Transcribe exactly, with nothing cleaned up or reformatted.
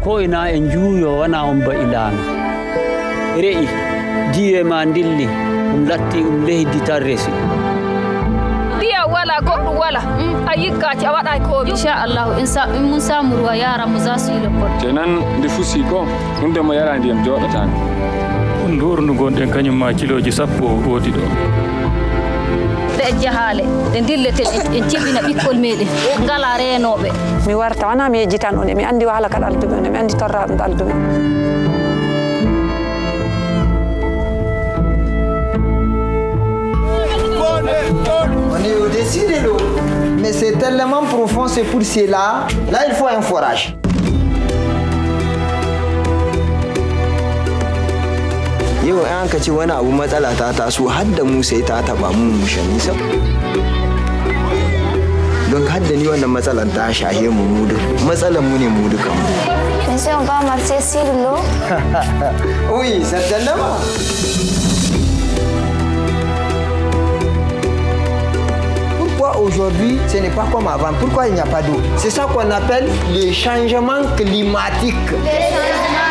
ko ina en juuyo wana on ba ilana re'i diwe ma dilli um latti um leydi tarresi dia wala goddu wala ayikka ci wada ko insha Allah insa mun samu ruwa yara mu za su yi lokol kenan di fusi ko hunde mo yara ndiyam jodata ndur ndu gonden kanyum ma kiloji sappo wodi do de jahale de dillete en cibina bikkol mede ngala renobe mi warta wana mi jitan on mi andi wala kadal dum mi andi torra dal dum on est au-dessus de l'eau mais c'est tellement profond, c'est pour cela là il faut un forage. Yau an ka ce wani abu matsala ta taso har da mu sai ta taba mu mushani sab don har da ni wannan matsalan ta shahe mu mu duk matsalan mu ne mu dukan mu. Monsieur, on va marcher sur l'eau? Oui, certainement. Pourquoi aujourd'hui ce n'est pas comme avant? Pourquoi il n'y a pas d'eau? C'est ça qu'on appelle le changement climatique. Le changement